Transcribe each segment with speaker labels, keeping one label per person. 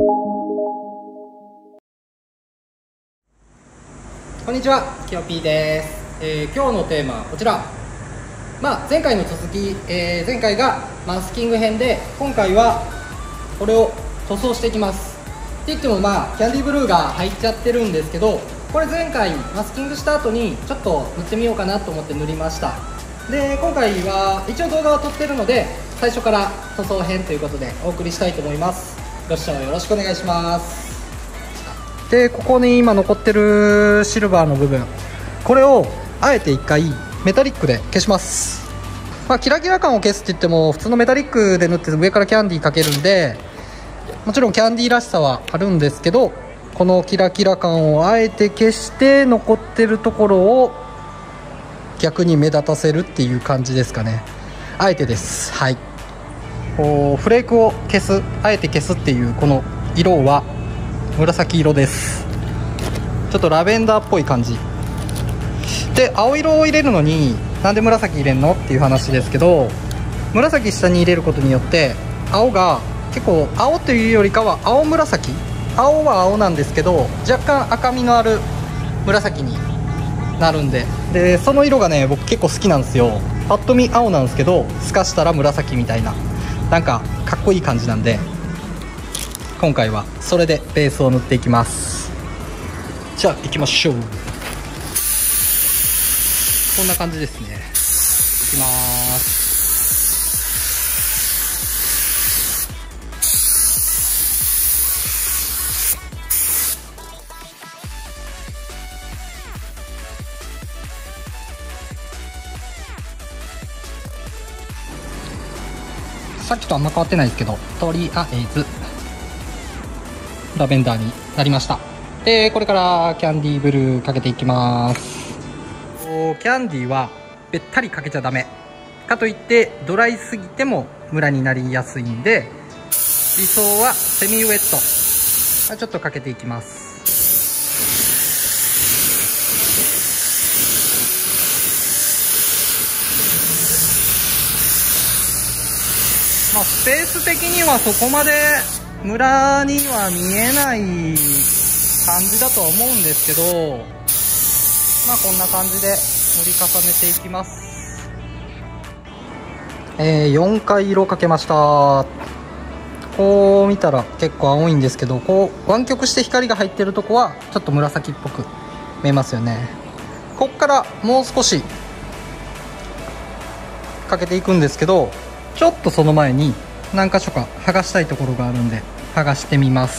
Speaker 1: こんにちは、きよぴーです。今日のテーマはこちら。前回の続き、前回がマスキング編で、今回はこれを塗装していきます。って言ってもキャンディーブルーが入っちゃってるんですけど、これ前回マスキングした後にちょっと塗ってみようかなと思って塗りました。で、今回は一応動画を撮ってるので、最初から塗装編ということでお送りしたいと思います。ご視聴よろしくお願いします。で、ここに今残ってるシルバーの部分、これをあえて一回メタリックで消します。キラキラ感を消すって言っても普通のメタリックで塗って上からキャンディーかけるんで、もちろんキャンディーらしさはあるんですけど、このキラキラ感をあえて消して残ってるところを逆に目立たせるっていう感じですかね。あえてです。はい、こうフレークを消す、あえて消すっていうこの色は紫色です。ちょっとラベンダーっぽい感じで、青色を入れるのになんで紫入れんのっていう話ですけど、紫下に入れることによって青が結構、青というよりかは青紫、青は青なんですけど若干赤みのある紫になるんで、その色がね、僕結構好きなんですよ。パッと見青なんですけど透かしたら紫みたいな、なんかかっこいい感じなんで、今回はそれでベースを塗っていきます。じゃあ行きましょう。こんな感じですね。いきます。さっきとあんま変わってないですけど、とりあえずラベンダーになりました。で、これからキャンディーブルーかけていきます。キャンディーはべったりかけちゃダメかといってドライすぎてもムラになりやすいんで、理想はセミウェット。ちょっとかけていきます。スペース的にはそこまでムラには見えない感じだとは思うんですけど、こんな感じで塗り重ねていきます。4回色かけました。こう見たら結構青いんですけど、こう湾曲して光が入ってるとこはちょっと紫っぽく見えますよね。こっからもう少しかけていくんですけど、ちょっとその前に何箇所か剥がしたいところがあるんで剥がしてみます。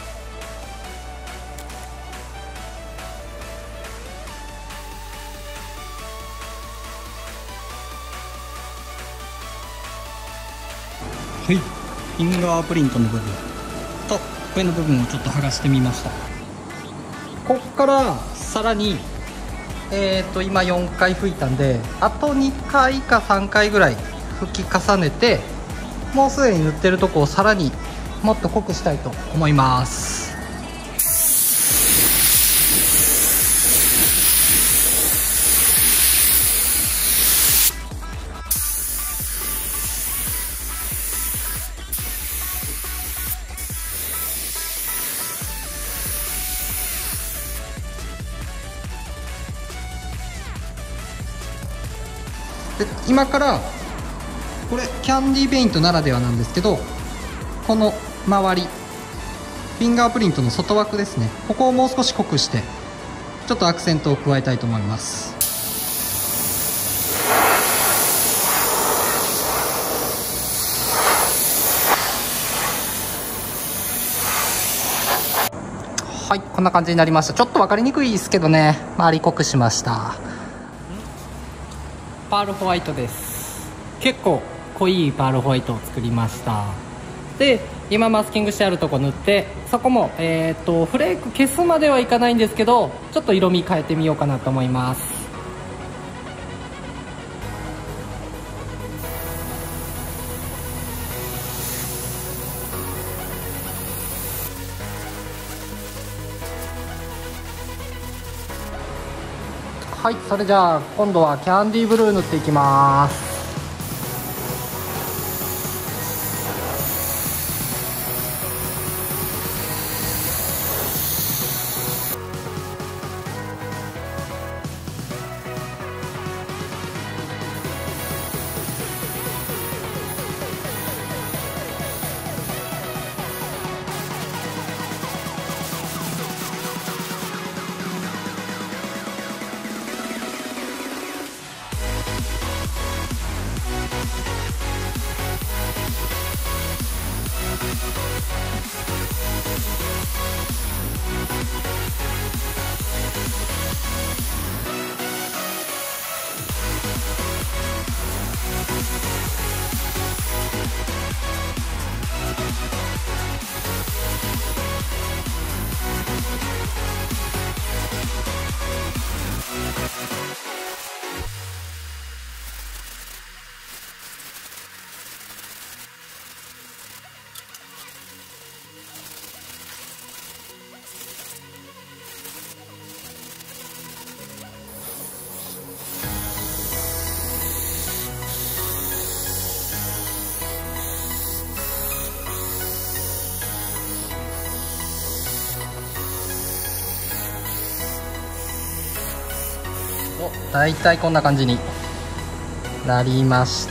Speaker 1: はい、フィンガープリントの部分と上の部分をちょっと剥がしてみました。こっからさらに今4回拭いたんで、あと2回か3回ぐらい拭き重ねて、もうすでに塗ってるとこをさらにもっと濃くしたいと思います。で、今からこれキャンディーペイントならではなんですけど、この周りフィンガープリントの外枠ですね、ここをもう少し濃くしてちょっとアクセントを加えたいと思います。はい、こんな感じになりました。ちょっと分かりにくいですけどね、周り濃くしました。パールホワイトです。結構濃いパールホワイトを作りました。で、今マスキングしてあるとこ塗って、そこもフレーク消すまではいかないんですけど、ちょっと色味変えてみようかなと思います。はい、それじゃあ今度はキャンディーブルー塗っていきます。 だいたいこんな感じになりました。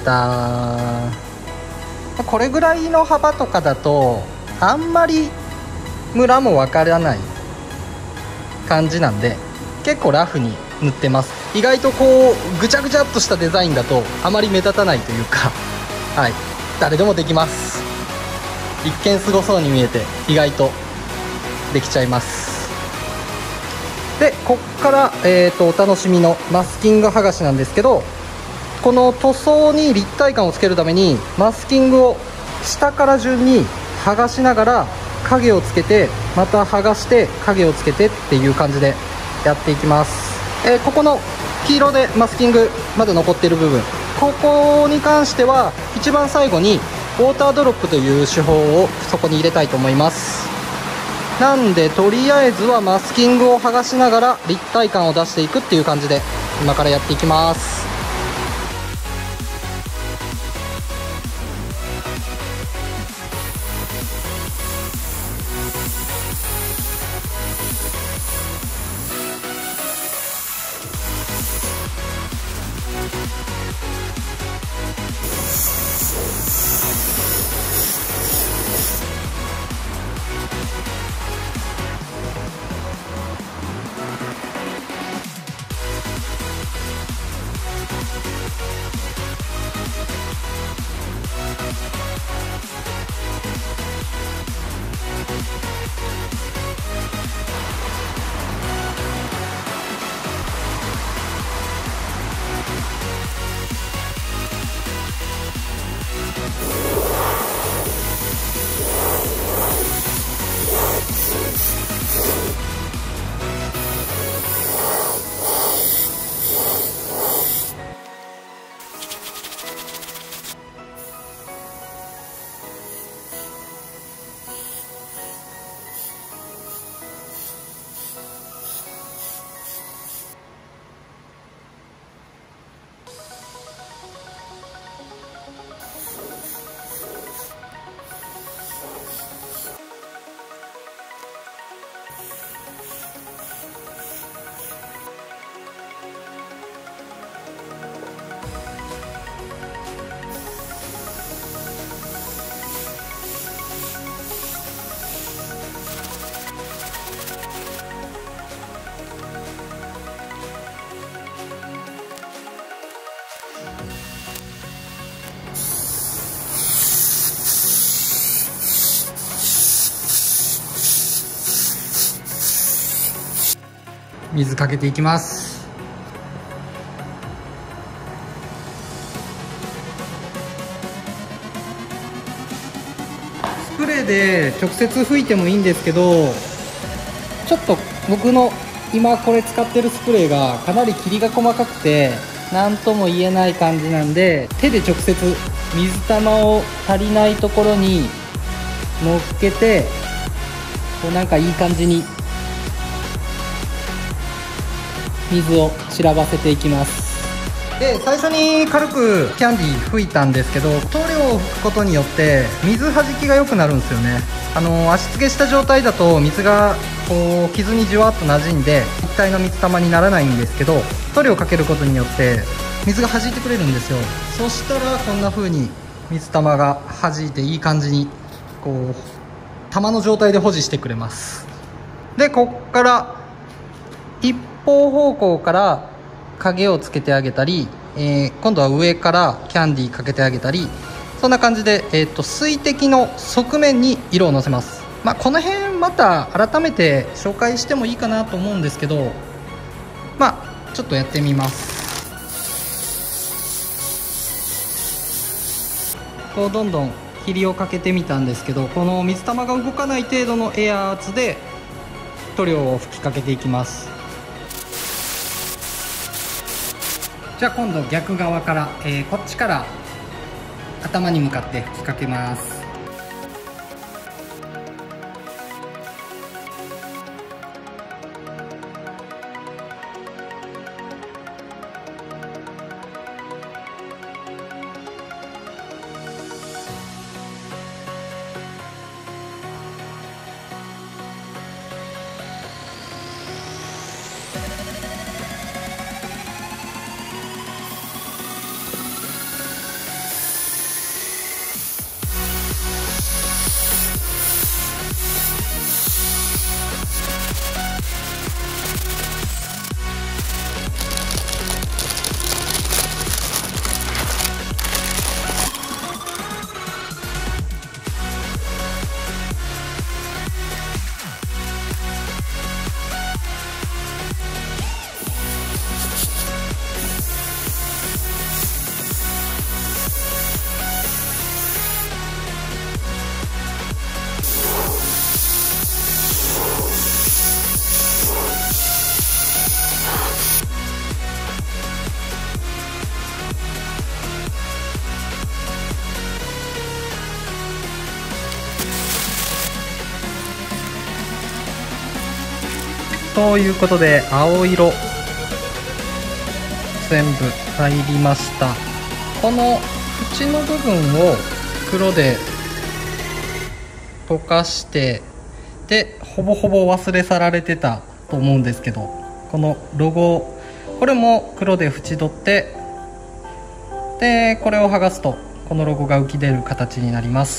Speaker 1: これぐらいの幅とかだとあんまりムラもわからない感じなんで、結構ラフに塗ってます。意外とこうぐちゃぐちゃっとしたデザインだとあまり目立たないというか、はい、誰でもできます。一見すごそうに見えて意外とできちゃいます。でこっから、お楽しみのマスキング剥がしなんですけど、この塗装に立体感をつけるためにマスキングを下から順に剥がしながら影をつけて、また剥がして影をつけてっていう感じでやっていきます。ここの黄色でマスキングまだ残っている部分、ここに関しては一番最後にウォータードロップという手法をそこに入れたいと思います。なんでとりあえずはマスキングを剥がしながら立体感を出していくっていう感じで今からやっていきます。水かけていきます。スプレーで直接吹いてもいいんですけど、ちょっと僕の今これ使ってるスプレーがかなり霧が細かくて何とも言えない感じなんで、手で直接水玉を足りないところに乗っけて、こうなんかいい感じに水を散らばせていきます。で最初に軽くキャンディー吹いたんですけど、塗料を吹くことによって水はじきが良くなるんですよね。足つけした状態だと水がこう傷にじわっと馴染んで一体の水玉にならないんですけど、塗料をかけることによって水が弾いてくれるんですよ。そしたらこんな風に水玉が弾いていい感じにこう玉の状態で保持してくれます。でこっから一方方向から影をつけてあげたり、今度は上からキャンディーかけてあげたり、そんな感じで、水滴の側面に色をのせます。この辺また改めて紹介してもいいかなと思うんですけど、ちょっとやってみます。こうどんどん霧をかけてみたんですけど、この水玉が動かない程度のエアー圧で塗料を吹きかけていきます。 じゃあ今度逆側から、こっちから頭に向かって吹きかけます。ということで青色全部入りました。この縁の部分を黒で溶かして、でほぼほぼ忘れ去られてたと思うんですけど、このロゴ、これも黒で縁取って、でこれを剥がすとこのロゴが浮き出る形になります。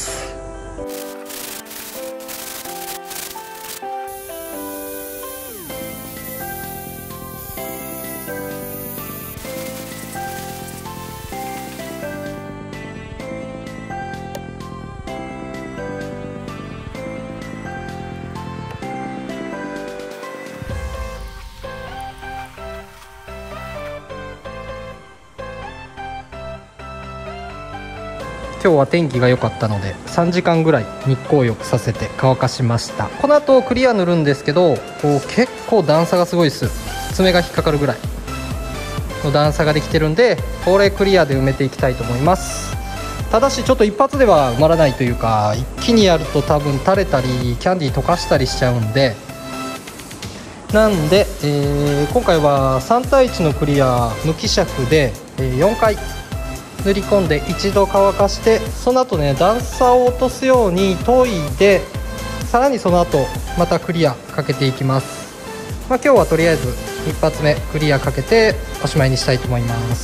Speaker 1: 今日は天気が良かったので3時間ぐらい日光浴させて乾かしました。この後クリア塗るんですけど、こう結構段差がすごいです。爪が引っかかるぐらいの段差ができてるんで、これクリアで埋めていきたいと思います。ただしちょっと一発では埋まらないというか、一気にやると多分垂れたりキャンディー溶かしたりしちゃうんで、なんで、今回は3対1のクリア無希釈で4回塗り込んで一度乾かして、その後ね段差を落とすように研いで、さらにその後またクリアかけていきます。今日はとりあえず一発目クリアかけておしまいにしたいと思います。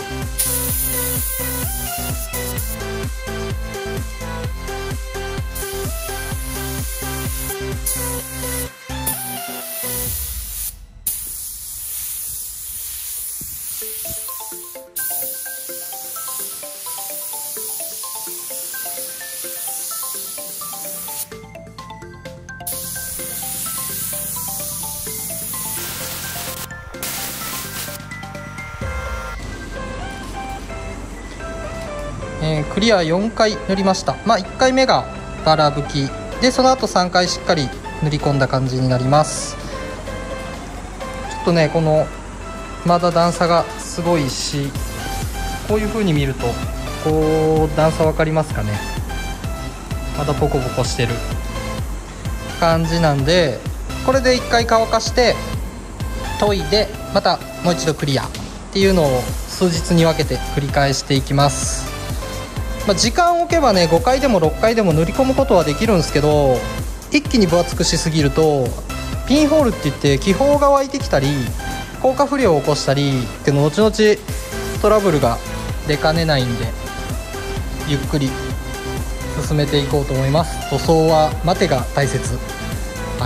Speaker 1: クリア4回塗りました。1回目がバラ吹きで、その後3回しっかり塗り込んだ感じになります。ちょっとねこのまだ段差がすごいし、こういう風に見るとこう段差分かりますかね、まだポコポコしてる感じなんで、これで1回乾かして研いでまたもう一度クリアっていうのを数日に分けて繰り返していきます。時間を置けばね5回でも6回でも塗り込むことはできるんですけど、一気に分厚くしすぎるとピンホールって言って気泡が湧いてきたり効果不良を起こしたりっていうの後々トラブルが出かねないんで、ゆっくり進めていこうと思います。塗装は待てが大切。はい、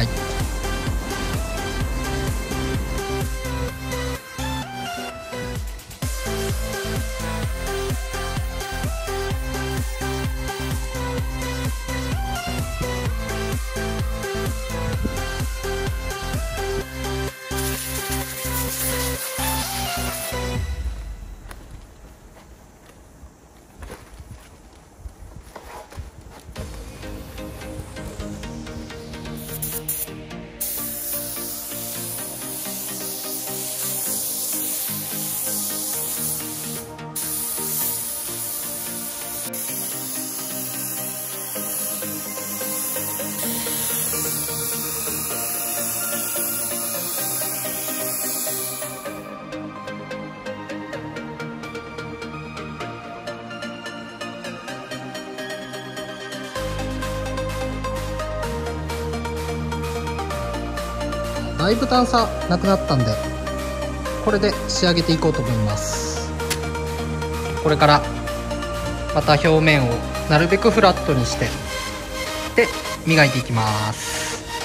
Speaker 1: だいぶ段差なくなったんで、これで仕上げていこうと思います。これからまた表面をなるべくフラットにしてで磨いていきます。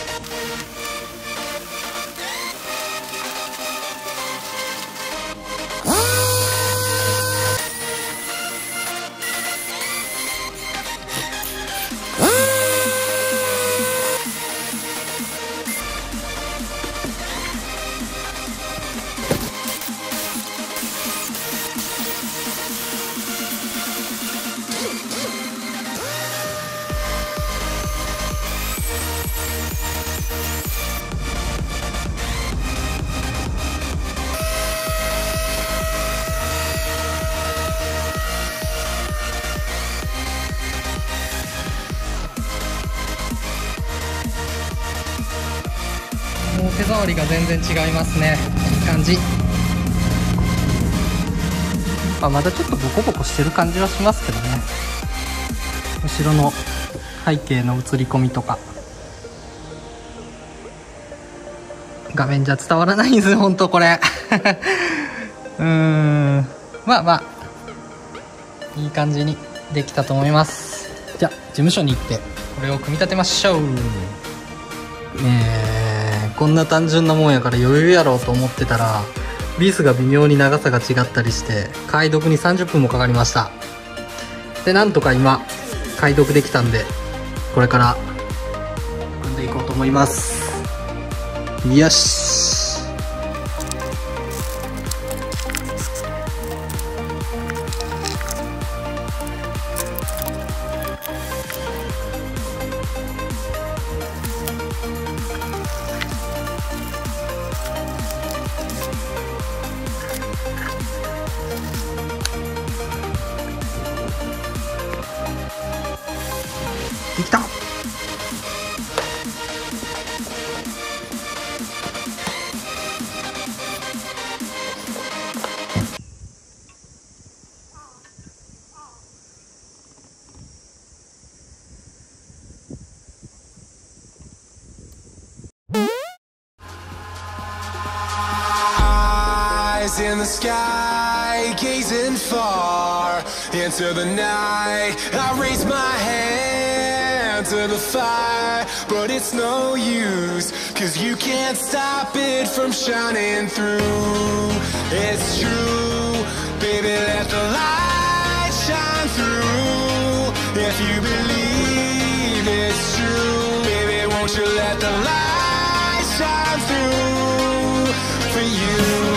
Speaker 1: もう手触りが全然違いますね。いい感じ。まだちょっとボコボコしてる感じはしますけどね。後ろの背景の映り込みとか画面じゃ伝わらないんですよ、ほんとこれまあいい感じにできたと思います。じゃあ事務所に行ってこれを組み立てましょう。こんな単純なもんやから余裕やろうと思ってたらビスが微妙に長さが違ったりして解読に30分もかかりました。でなんとか今解読できたんでこれから組んでいこうと思います。よし。できた。
Speaker 2: In the sky, gazing far into the night, I raise my hand to the fire, but it's no use, 'cause you can't stop it from shining through. It's true, baby, let the light shine through. If you believe it's true, baby, won't you let the light shine through for you.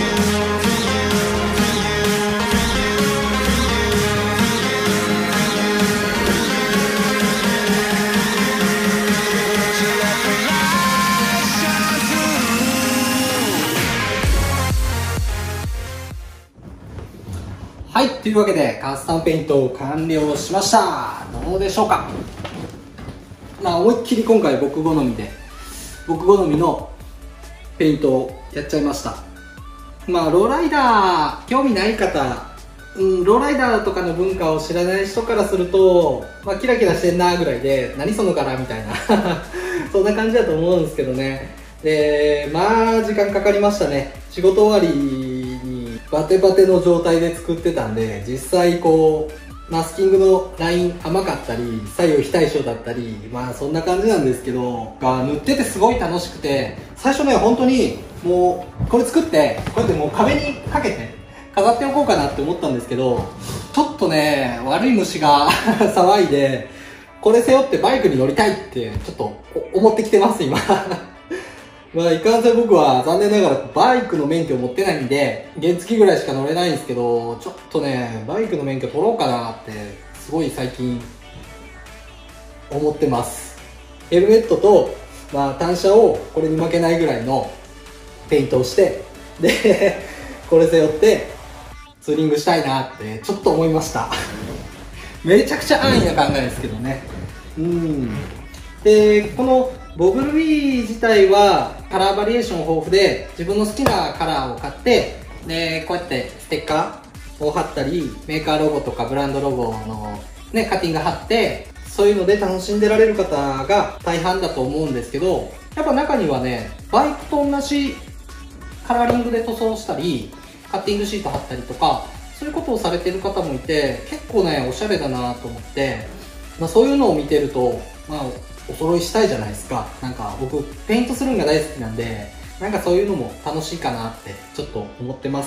Speaker 1: はい、というわけでカスタムペイントを完了しました。どうでしょうか。思いっきり今回僕好みのペイントをやっちゃいました。ローライダー興味ない方、ローライダーとかの文化を知らない人からすると、キラキラしてんなぐらいで何その柄みたいなそんな感じだと思うんですけどね。で時間かかりましたね。仕事終わりにバテバテの状態で作ってたんで、実際マスキングのライン甘かったり左右非対称だったりそんな感じなんですけど、塗っててすごい楽しくて、最初ね本当にもうこれ作ってこうやってもう壁にかけて飾っておこうかなって思ったんですけど、ちょっとね悪い虫が騒いで、これ背負ってバイクに乗りたいってちょっと思ってきてます今いかんせん僕は残念ながらバイクの免許を持ってないんで原付ぐらいしか乗れないんですけど、ちょっとねバイクの免許取ろうかなってすごい最近思ってます。ヘルメットと、単車をこれに負けないぐらいのペイントをしてでこれ背負ってツーリングしたいなってちょっと思いましためちゃくちゃ安易な考えですけどね。でこのボブルビー自体はカラーバリエーション豊富で、自分の好きなカラーを買ってでこうやってステッカーを貼ったりメーカーロゴとかブランドロゴの、カッティング貼って、そういうので楽しんでられる方が大半だと思うんですけど、 やっぱ中にはね、バイクと同じカラーリングで塗装したり、カッティングシート貼ったりとか、そういうことをされてる方もいて、結構ね、おしゃれだなと思って、そういうのを見てると、お揃いしたいじゃないですか。なんか僕、ペイントするのが大好きなんで、なんかそういうのも楽しいかなってちょっと思ってます。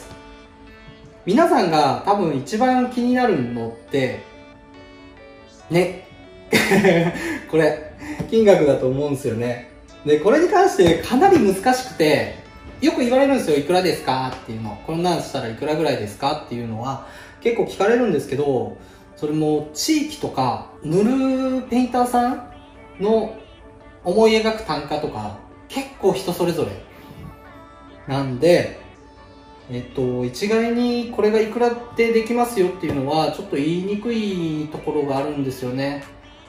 Speaker 1: 皆さんが多分一番気になるのって、ね。これ、金額だと思うんですよね。で、これに関してかなり難しくて、よく言われるんですよ。いくらですかっていうの。こんなんしたらいくらぐらいですかっていうのは結構聞かれるんですけど、それも地域とか塗るペインターさんの思い描く単価とか結構人それぞれなんで、一概にこれがいくらでできますよっていうのはちょっと言いにくいところがあるんですよね。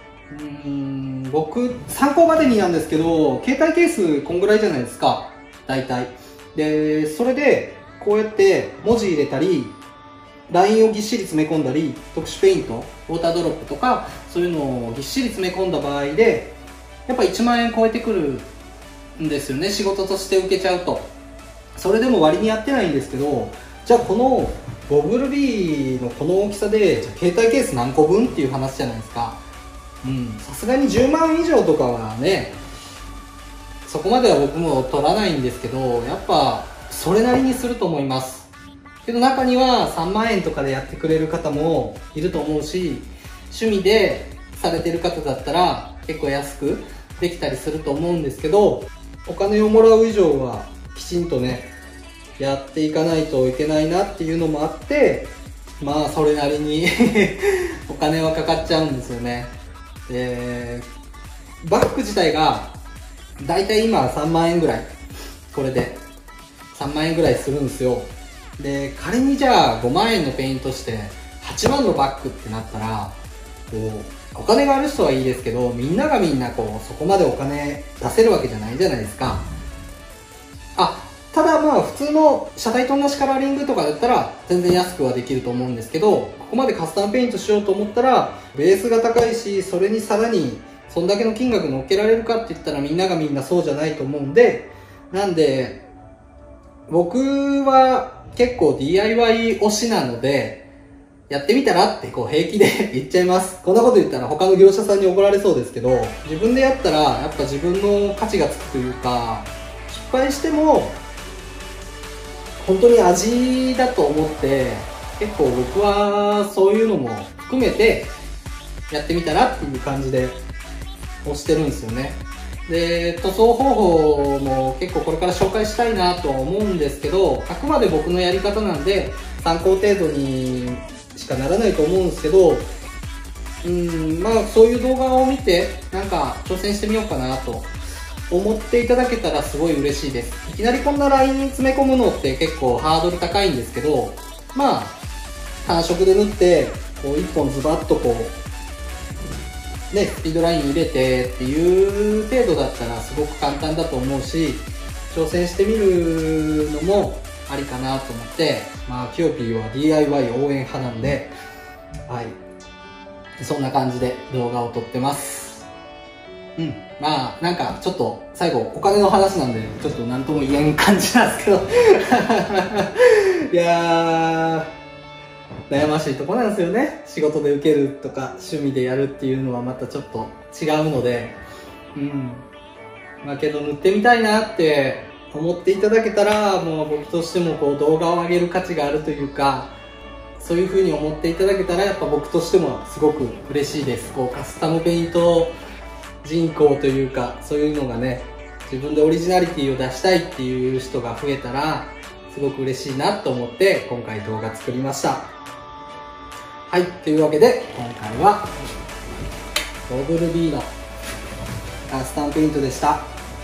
Speaker 1: 僕参考までになんですけど、携帯ケースこんぐらいじゃないですか、大体。でそれでこうやって文字入れたりラインをぎっしり詰め込んだり、特殊ペイント、ウォータードロップとかそういうのをぎっしり詰め込んだ場合でやっぱ1万円超えてくるんですよね、仕事として受けちゃうと。それでも割にやってないんですけど、じゃあこのボブルビーのこの大きさでじゃあ携帯ケース何個分っていう話じゃないですか。さすがに10万以上とかはね、そこまでは僕も取らないんですけど、やっぱそれなりにすると思います。けど中には3万円とかでやってくれる方もいると思うし、趣味でされてる方だったら結構安くできたりすると思うんですけど、お金をもらう以上はきちんとねやっていかないといけないなっていうのもあって、それなりにお金はかかっちゃうんですよね。でバッグ自体がだいたい今3万円ぐらい、これで3万円ぐらいするんですよ。で仮にじゃあ5万円のペイントして8万のバッグってなったら、お金がある人はいいですけど、みんながみんなそこまでお金出せるわけじゃないじゃないですか。ただ普通の車体と同じカラーリングとかだったら全然安くはできると思うんですけど、ここまでカスタムペイントしようと思ったらベースが高いし、それにさらにそんだけの金額乗っけられるかって言ったらみんながみんなそうじゃないと思うんで、なんで僕は結構 DIY 推しなので、やってみたらって平気で言っちゃいます。こんなこと言ったら他の業者さんに怒られそうですけど、自分でやったらやっぱ自分の価値がつくというか、失敗しても本当に味だと思って、結構僕はそういうのも含めてやってみたらっていう感じで押してるんですよね。で塗装方法も結構これから紹介したいなとは思うんですけど、あくまで僕のやり方なんで参考程度にしかならないと思うんですけど、そういう動画を見てなんか挑戦してみようかなと思っていただけたらすごい嬉しいです。いきなりこんなラインに詰め込むのって結構ハードル高いんですけど、単色で塗って1本ズバッとスピードライン入れてっていう程度だったらすごく簡単だと思うし、挑戦してみるのもありかなと思って、キヨピーは DIY 応援派なんで、そんな感じで動画を撮ってます。なんかちょっと最後お金の話なんでちょっと何とも言えん感じなんですけどいやー悩ましいとこなんですよね。仕事で受けるとか趣味でやるっていうのはまたちょっと違うので、けど塗ってみたいなって思っていただけたら、もう僕としても動画を上げる価値があるというか、そういう風に思っていただけたらやっぱ僕としてもすごく嬉しいです。カスタムペイント人口というか、そういうのがね、自分でオリジナリティを出したいっていう人が増えたらすごく嬉しいなと思って今回動画作りました。というわけで今回はボブルビーのカスタムペイントでした。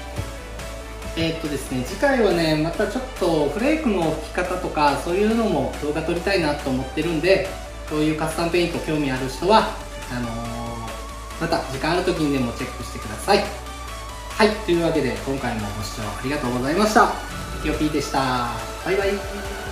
Speaker 1: ですね、次回はねまたちょっとフレークの吹き方とかそういうのも動画撮りたいなと思ってるんで、そういうカスタムペイント興味ある人はまた時間ある時にでもチェックしてください。というわけで今回もご視聴ありがとうございました。キヨピーでした。バイバイ。